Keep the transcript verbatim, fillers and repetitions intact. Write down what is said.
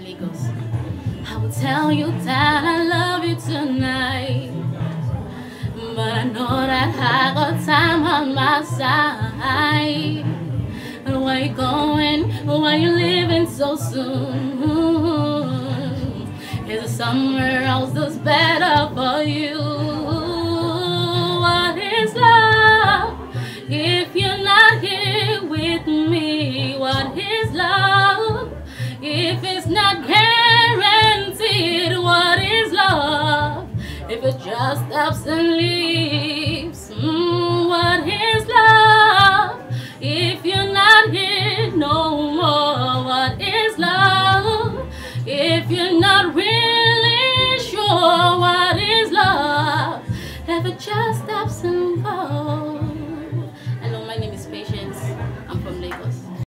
It goes, I will tell you that I love you tonight, but I know that I got time on my side. And where you going? Why you leaving so soon? Is it somewhere else that's better for you? What is love if you're not here with me? What is love if it's not guaranteed? What is love if it just stops and leaves? Mm, what is love if you're not here no more? What is love if you're not really sure? What is love if it just stops and goes?